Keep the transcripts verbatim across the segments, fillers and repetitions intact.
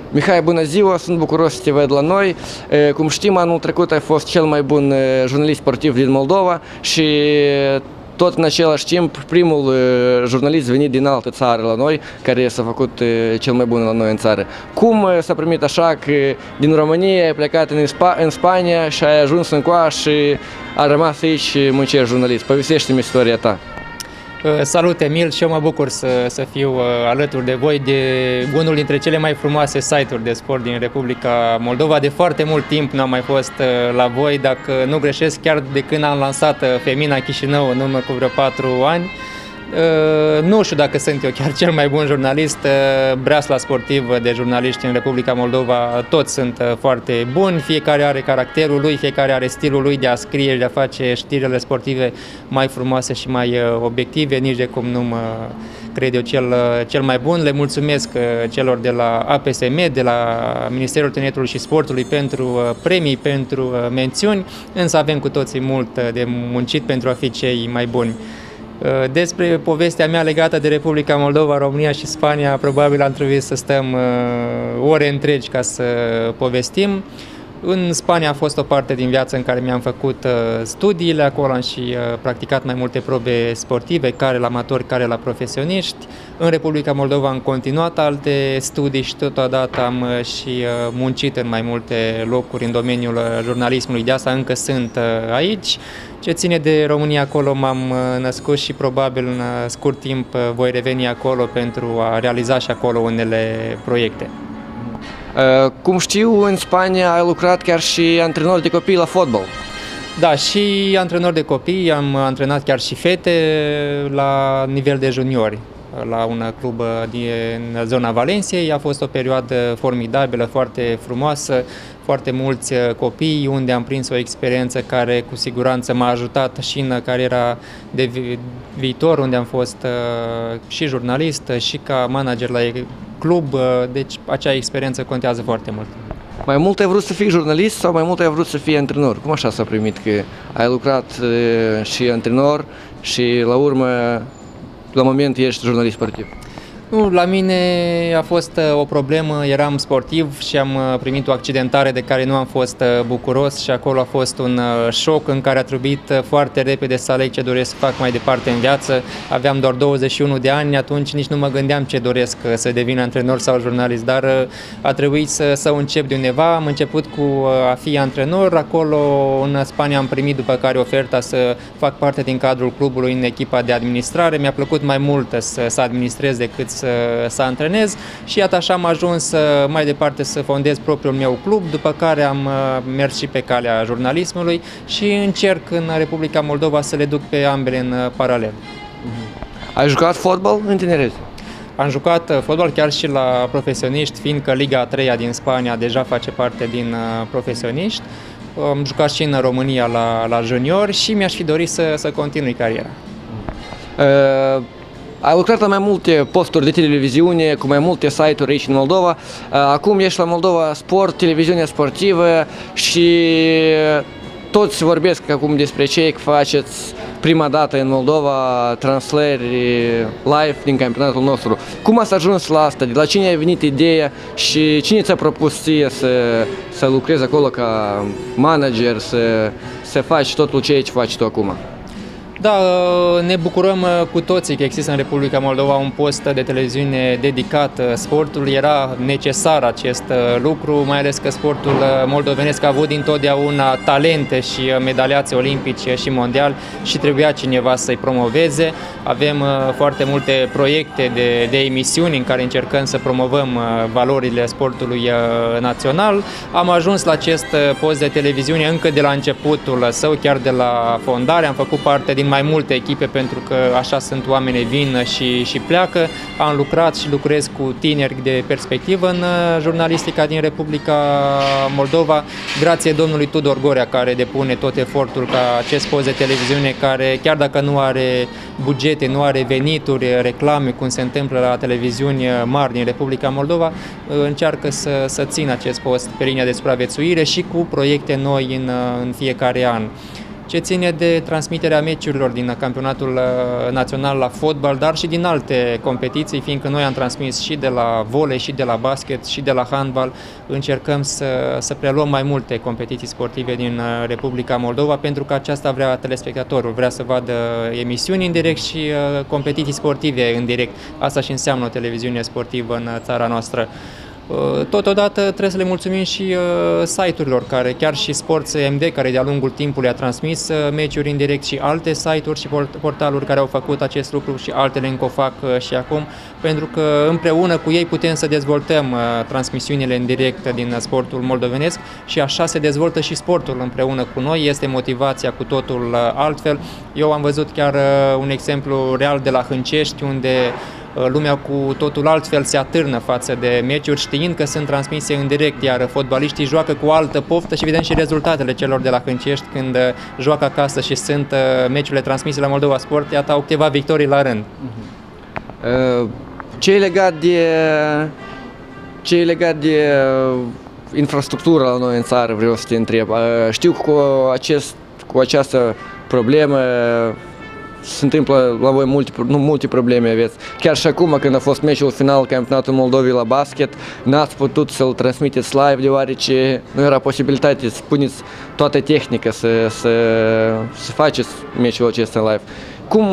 Mihai, bună ziua! Sunt bucuros să te văd la noi. Cum știm, anul trecut ai fost cel mai bun jurnalist sportiv din Moldova și tot în același timp primul jurnalist venit din altă țară la noi, care s-a făcut cel mai bun la noi în țară. Cum s-a primit așa că din România ai plecat în, Spa în Spania și ai ajuns în Coa și ai rămas aici și muncești jurnalist? Povestește-mi istoria ta. Salut, Emil, și eu mă bucur să, să fiu alături de voi de unul dintre cele mai frumoase site-uri de sport din Republica Moldova. De foarte mult timp n-am mai fost la voi, dacă nu greșesc, chiar de când am lansat Femina Chișinău în urmă cu vreo patru ani. Nu știu dacă sunt eu chiar cel mai bun jurnalist. Breasla sportiv de jurnaliști în Republica Moldova toți sunt foarte buni, fiecare are caracterul lui, fiecare are stilul lui de a scrie și de a face știrile sportive mai frumoase și mai obiective, nici de cum nu mă cred eu cel, cel mai bun. Le mulțumesc celor de la A P S M, de la Ministerul Tineretului și Sportului pentru premii, pentru mențiuni, însă avem cu toții mult de muncit pentru a fi cei mai buni. Despre povestea mea legată de Republica Moldova, România și Spania, probabil am trebuit să stăm ore întregi ca să povestim. În Spania a fost o parte din viață în care mi-am făcut studiile, acolo am și practicat mai multe probe sportive, care la amatori, care la profesioniști. În Republica Moldova am continuat alte studii și totodată am și muncit în mai multe locuri în domeniul jurnalismului, de asta încă sunt aici. Ce ține de România, acolo m-am născut și probabil în scurt timp voi reveni acolo pentru a realiza și acolo unele proiecte. Cum știu, în Spania ai lucrat chiar și antrenor de copii la fotbal. Da, și antrenor de copii, am antrenat chiar și fete la nivel de juniori la un club din zona Valenciei. A fost o perioadă formidabilă, foarte frumoasă, foarte mulți copii, unde am prins o experiență care cu siguranță m-a ajutat și în cariera de vi viitor, unde am fost și jurnalist și ca manager la club, deci acea experiență contează foarte mult. Mai mult ai vrut să fii jurnalist sau mai mult ai vrut să fii antrenor? Cum așa s-a primit că ai lucrat și antrenor și la urmă, la moment, ești jurnalist sportiv? Nu, la mine a fost o problemă, eram sportiv și am primit o accidentare de care nu am fost bucuros și acolo a fost un șoc în care a trebuit foarte repede să aleg ce doresc să fac mai departe în viață. Aveam doar douăzeci și unu de ani, atunci nici nu mă gândeam ce doresc să devin antrenor sau jurnalist, dar a trebuit să, să încep de undeva. Am început cu a fi antrenor, acolo în Spania am primit după care oferta să fac parte din cadrul clubului în echipa de administrare. Mi-a plăcut mai mult să, să administrez decât să, să antrenez și iată așa am ajuns mai departe să fondez propriul meu club, după care am mers și pe calea jurnalismului și încerc în Republica Moldova să le duc pe ambele în paralel. Ai jucat fotbal în tineret? Am jucat fotbal chiar și la profesioniști, fiindcă Liga a treia din Spania deja face parte din profesioniști. Am jucat și în România la, la juniori și mi-aș fi dorit să, să continui cariera. Uh... Ai lucrat la mai multe posturi de televiziune, cu mai multe site-uri aici în Moldova. Acum ești la Moldova Sport, televiziunea sportivă și toți vorbesc acum despre ce faceți prima dată în Moldova translări live din campionatul nostru. Cum ați ajuns la asta? De la cine a venit ideea și cine ți-a propus ție să, să lucrezi acolo ca manager, să, să faci totul ceea ce faci tu acum? Da, ne bucurăm cu toții că există în Republica Moldova un post de televiziune dedicat sportului. Era necesar acest lucru, mai ales că sportul moldovenesc a avut dintotdeauna talente și medaliați olimpice și mondial și trebuia cineva să-i promoveze. Avem foarte multe proiecte de, de emisiuni în care încercăm să promovăm valorile sportului național. Am ajuns la acest post de televiziune încă de la începutul său, chiar de la fondare. Am făcut parte din mai multe echipe pentru că așa sunt oamenii, vin și, și pleacă. Am lucrat și lucrez cu tineri de perspectivă în jurnalistica din Republica Moldova, grație domnului Tudor Gorea, care depune tot efortul ca acest post de televiziune, care chiar dacă nu are bugete, nu are venituri, reclame, cum se întâmplă la televiziuni mari din Republica Moldova, încearcă să, să țină acest post pe linia de supraviețuire și cu proiecte noi în, în fiecare an. ce ține de transmiterea meciurilor din campionatul național la fotbal, dar și din alte competiții, fiindcă noi am transmis și de la volei, și de la basket, și de la handbal. Încercăm să, să preluăm mai multe competiții sportive din Republica Moldova, pentru că aceasta vrea telespectatorul, vrea să vadă emisiuni în direct și uh, competiții sportive în direct. Asta și înseamnă o televiziune sportivă în țara noastră. Totodată trebuie să le mulțumim și uh, site-urilor, care, chiar și Sports M D, care de-a lungul timpului a transmis uh, meciuri în direct, și alte site-uri și portaluri care au făcut acest lucru și altele încă o fac uh, și acum, pentru că împreună cu ei putem să dezvoltăm uh, transmisiunile în direct din sportul moldovenesc și așa se dezvoltă și sportul împreună cu noi, este motivația cu totul uh, altfel. Eu am văzut chiar uh, un exemplu real de la Hâncești, unde lumea cu totul altfel se atârnă față de meciuri, știind că sunt transmise în direct, iar fotbaliștii joacă cu altă poftă și vedem și rezultatele celor de la Hâncești când joacă acasă și sunt meciurile transmise la Moldova Sport, iată, au câteva victorii la rând. Ce e legat de, ce e legat de infrastructura la noi în țară, vreau să te întreb. Știu că cu, acest, cu această problemă se întâmplă la voi multe, nu, multe probleme aveți. Chiar și acum, când a fost meciul final campionatul Moldovei la basket, n-ați putut să-l transmiteți live, deoarece nu era posibilitate să puneți toată tehnica să, să, să faceți meciul acesta live. Cum,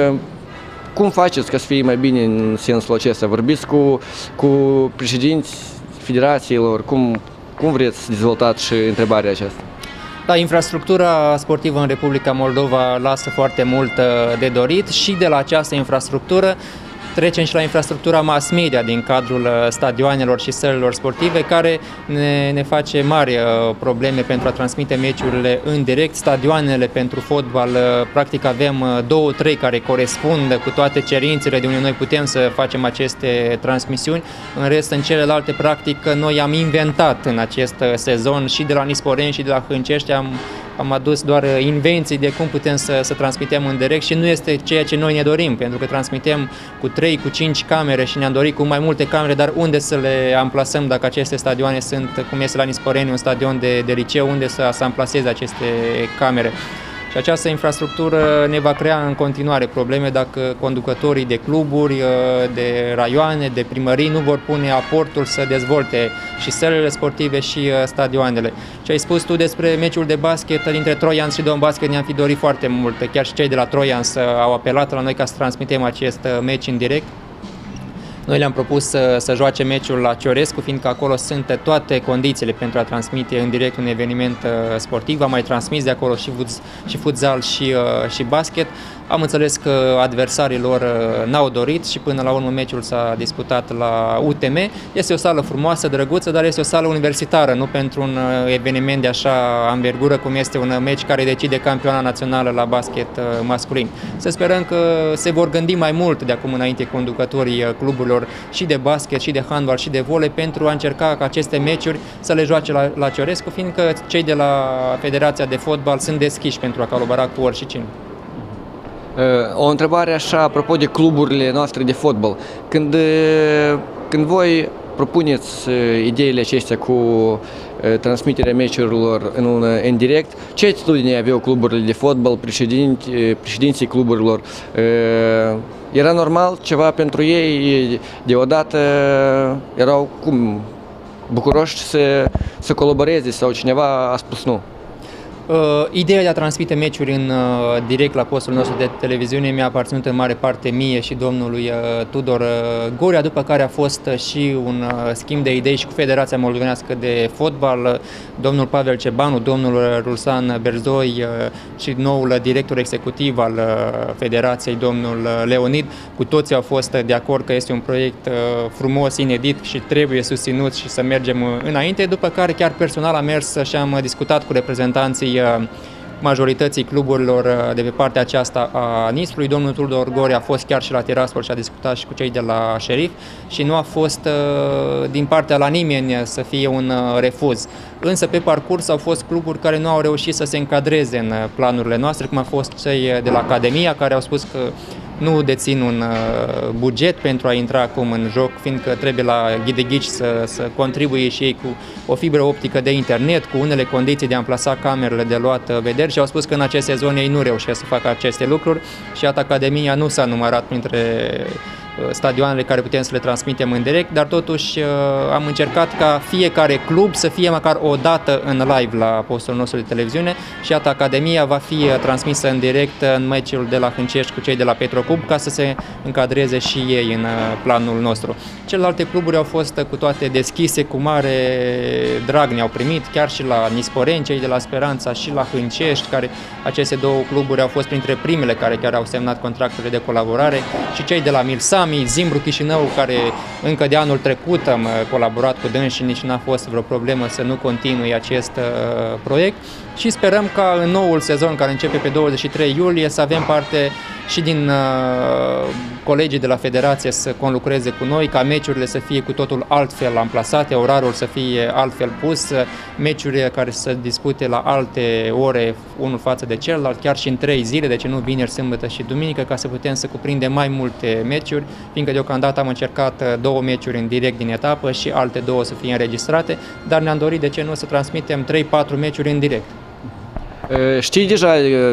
cum faceți ca să fie mai bine în sensul acesta? Vorbiți cu, cu președinții federațiilor? Cum, cum vreți să dezvoltați și întrebarea aceasta? Da, infrastructura sportivă în Republica Moldova lasă foarte mult de dorit și de la această infrastructură trecem și la infrastructura mass media din cadrul stadioanelor și sălilor sportive, care ne, ne face mari probleme pentru a transmite meciurile în direct. Stadioanele pentru fotbal, practic avem două, trei care corespund cu toate cerințele de unde noi putem să facem aceste transmisiuni. În rest, în celelalte, practic, noi am inventat în acest sezon și de la Nisporeni și de la Hâncești, am Am adus doar invenții de cum putem să, să transmitem în direct și nu este ceea ce noi ne dorim, pentru că transmitem cu trei, cu cinci camere și ne-am dorit cu mai multe camere, dar unde să le amplasăm dacă aceste stadioane sunt, cum este la Nisporeni, un stadion de, de liceu, unde să, să amplaseze aceste camere. Și această infrastructură ne va crea în continuare probleme dacă conducătorii de cluburi, de raioane, de primării nu vor pune aportul să dezvolte și sălile sportive și stadioanele. Ce ai spus tu despre meciul de basket dintre Troians și Don Basket, ne-am fi dorit foarte mult. Chiar și cei de la Troians au apelat la noi ca să transmitem acest meci în direct. Noi le-am propus să, să joace meciul la Ciorescu, fiindcă acolo sunt toate condițiile pentru a transmite în direct un eveniment sportiv. Am mai transmis de acolo și, fut, și futsal și, și basket. Am înțeles că adversarii lor n-au dorit și până la urmă meciul s-a disputat la U T M. Este o sală frumoasă, drăguță, dar este o sală universitară, nu pentru un eveniment de așa amvergură cum este un meci care decide campioana națională la basket masculin. Să sperăm că se vor gândi mai mult de acum înainte conducătorii cluburilor și de basket, și de handbal, și de volei pentru a încerca ca aceste meciuri să le joace la, la Ciorescu, fiindcă cei de la Federația de Fotbal sunt deschiși pentru a colabora cu oricine. O întrebare așa, apropo de cluburile noastre de fotbal. Când, când voi propuneți ideile acestea cu transmiterea meciurilor în, în direct, ce atitudine aveau cluburile de fotbal, președinți, președinții cluburilor? Era normal ceva pentru ei? Deodată erau cum, bucuroși să, să colaboreze sau cineva a spus nu? Uh, ideea de a transmite meciuri în uh, direct la postul nostru de televiziune mi-a aparținut în mare parte mie și domnului uh, Tudor uh, Gorea, după care a fost uh, și un uh, schimb de idei și cu Federația Moldovenească de Fotbal, uh, domnul Pavel Cebanu, domnul Ruslan Berzoi uh, și noul director executiv al uh, Federației, domnul uh, Leonid. Cu toții au fost uh, de acord că este un proiect uh, frumos, inedit și trebuie susținut și să mergem uh, înainte, după care chiar personal am mers și am uh, discutat cu reprezentanții majorității cluburilor de pe partea aceasta a Nistrului. Domnul Tudor Gore a fost chiar și la Tiraspol și a discutat și cu cei de la Șerif și nu a fost din partea la nimeni să fie un refuz. Însă pe parcurs au fost cluburi care nu au reușit să se încadreze în planurile noastre, cum a fost cei de la Academia, care au spus că nu dețin un buget pentru a intra acum în joc, fiindcă trebuie la Ghidighici să, să contribuie și ei cu o fibră optică de internet, cu unele condiții de a amplasa camerele de luat vederi și au spus că în acest sezon ei nu reușesc să facă aceste lucruri și iată Academia nu s-a numărat printre stadioanele care putem să le transmitem în direct, dar totuși am încercat ca fiecare club să fie măcar o dată în live la postul nostru de televiziune și iată Academia va fi transmisă în direct în meciul de la Hâncești cu cei de la Petrocub ca să se încadreze și ei în planul nostru. Celelalte cluburi au fost cu toate deschise, cu mare drag ne-au primit, chiar și la Nisporeni, cei de la Speranța și la Hâncești, care aceste două cluburi au fost printre primele care chiar au semnat contractele de colaborare și cei de la Milsami, Zimbru Chișinău, care încă de anul trecut am colaborat cu dâns și nici n-a fost vreo problemă să nu continui acest uh, proiect și sperăm ca în noul sezon care începe pe douăzeci și trei iulie să avem parte și din uh, colegii de la Federație să conlucreze cu noi, ca meciurile să fie cu totul altfel amplasate, orarul să fie altfel pus, meciuri care să dispute la alte ore unul față de celălalt, chiar și în trei zile, de ce nu vineri, sâmbătă și duminică, ca să putem să cuprindem mai multe meciuri, fiindcă deocamdată am încercat două meciuri în direct din etapă și alte două să fie înregistrate, dar ne-am dorit de ce nu să transmitem trei patru meciuri în direct. Știi deja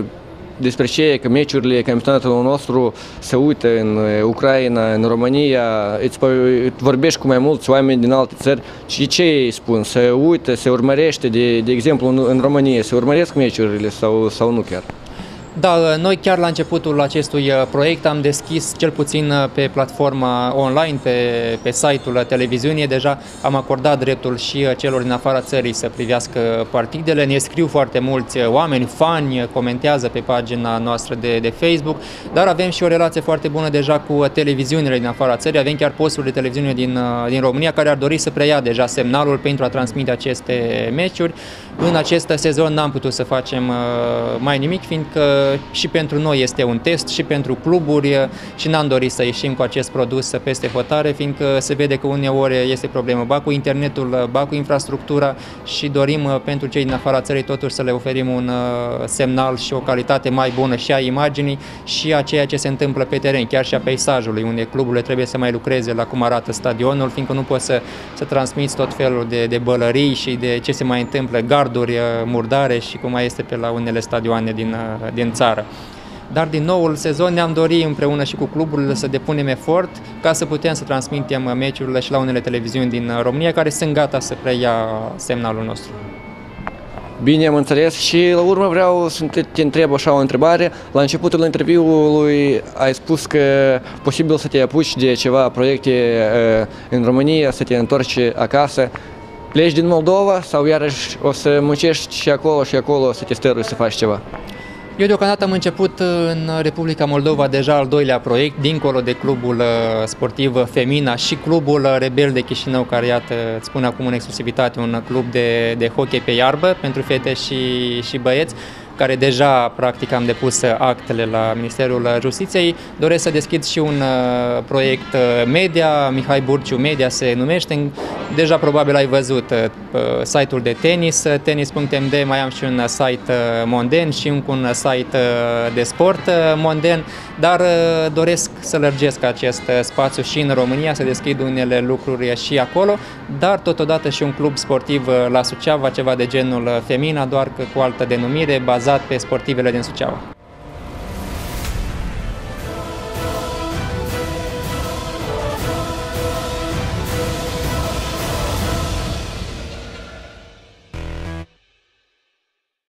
despre ce că meciurile campionatului nostru se uită în Ucraina, în România, îți vorbești cu mai mulți oameni din alte țări și ce ei spun? Se uită, se urmărește, de, de exemplu în, în România, se urmăresc meciurile sau, sau nu chiar? Da, noi chiar la începutul acestui proiect am deschis, cel puțin pe platforma online, pe, pe site-ul televiziunii, deja am acordat dreptul și celor din afara țării să privească partidele. Ne scriu foarte mulți oameni, fani, comentează pe pagina noastră de, de Facebook, dar avem și o relație foarte bună deja cu televiziunile din afara țării. Avem chiar posturi de televiziune din, din România care ar dori să preia deja semnalul pentru a transmite aceste meciuri. În acest sezon n-am putut să facem mai nimic, fiindcă și pentru noi este un test și pentru cluburi și n-am dorit să ieșim cu acest produs peste hotare, fiindcă se vede că uneori este problemă ba cu internetul, ba cu infrastructura și dorim pentru cei din afara țării totuși să le oferim un semnal și o calitate mai bună și a imaginii și a ceea ce se întâmplă pe teren, chiar și a peisajului, unde cluburile trebuie să mai lucreze la cum arată stadionul, fiindcă nu poți să, să transmiți tot felul de, de bălării și de ce se mai întâmplă, garduri murdare și cum mai este pe la unele stadioane din, din țară. Dar din noul sezon ne-am dorit împreună și cu cluburile să depunem efort ca să putem să transmitem meciurile și la unele televiziuni din România care sunt gata să preia semnalul nostru. Bine, am înțeles și la urmă vreau să te întreb așa o întrebare. La începutul interviului ai spus că posibil să te apuci de ceva proiecte în România, să te întorci acasă. Pleci din Moldova sau iarăși o să muncești și acolo și acolo să te stărui să faci ceva? Eu deocamdată am început în Republica Moldova deja al doilea proiect, dincolo de clubul sportiv Femina și clubul Rebel de Chișinău, care iată, îți spun acum în exclusivitate, un club de, de hockey pe iarbă pentru fete și, și băieți, care deja practic am depus actele la Ministerul Justiției. Doresc să deschid și un uh, proiect media, Mihai Burciu Media se numește. Deja probabil ai văzut uh, site-ul de tenis, tenis punct m d, mai am și un site uh, monden și un, un site uh, de sport uh, monden, dar uh, doresc să lărgesc acest uh, spațiu și în România, să deschid unele lucruri și acolo, dar totodată și un club sportiv uh, la Suceava, ceva de genul uh, Femina, doar că cu altă denumire, bazat pe sportivele din Suceava.